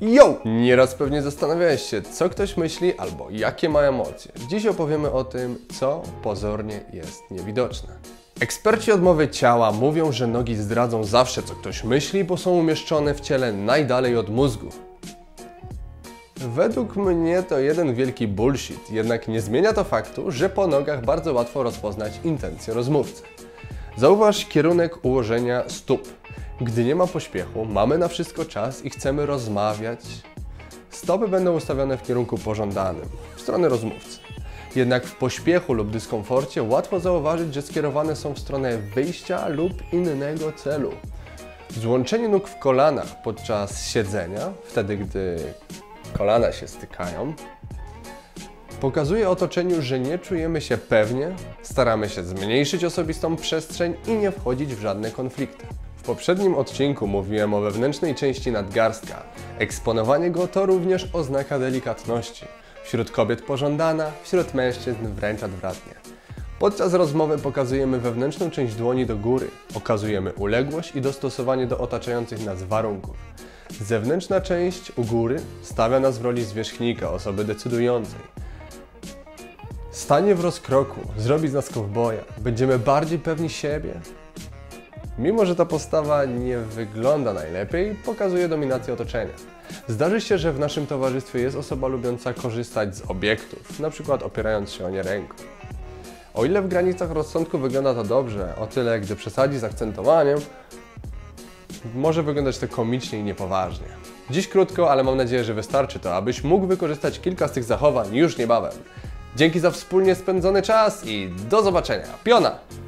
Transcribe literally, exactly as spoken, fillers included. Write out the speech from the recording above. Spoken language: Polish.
Yo! Nieraz pewnie zastanawiałeś się, co ktoś myśli albo jakie ma emocje. Dziś opowiemy o tym, co pozornie jest niewidoczne. Eksperci od mowy ciała mówią, że nogi zdradzą zawsze, co ktoś myśli, bo są umieszczone w ciele najdalej od mózgu. Według mnie to jeden wielki bullshit, jednak nie zmienia to faktu, że po nogach bardzo łatwo rozpoznać intencje rozmówcy. Zauważ kierunek ułożenia stóp. Gdy nie ma pośpiechu, mamy na wszystko czas i chcemy rozmawiać, stopy będą ustawione w kierunku pożądanym, w stronę rozmówcy. Jednak w pośpiechu lub dyskomforcie łatwo zauważyć, że skierowane są w stronę wyjścia lub innego celu. Złączenie nóg w kolanach podczas siedzenia, wtedy gdy kolana się stykają, pokazuje otoczeniu, że nie czujemy się pewnie, staramy się zmniejszyć osobistą przestrzeń i nie wchodzić w żadne konflikty. W poprzednim odcinku mówiłem o wewnętrznej części nadgarstka. Eksponowanie go to również oznaka delikatności. Wśród kobiet pożądana, wśród mężczyzn wręcz odwrotnie. Podczas rozmowy pokazujemy wewnętrzną część dłoni do góry, okazujemy uległość i dostosowanie do otaczających nas warunków. Zewnętrzna część u góry stawia nas w roli zwierzchnika, osoby decydującej. Stanie w rozkroku, zrobi z nas kowboja, będziemy bardziej pewni siebie. Mimo że ta postawa nie wygląda najlepiej, pokazuje dominację otoczenia. Zdarzy się, że w naszym towarzystwie jest osoba lubiąca korzystać z obiektów, na przykład opierając się o nie ręką. O ile w granicach rozsądku wygląda to dobrze, o tyle gdy przesadzi z akcentowaniem, może wyglądać to komicznie i niepoważnie. Dziś krótko, ale mam nadzieję, że wystarczy to, abyś mógł wykorzystać kilka z tych zachowań już niebawem. Dzięki za wspólnie spędzony czas i do zobaczenia. Piona!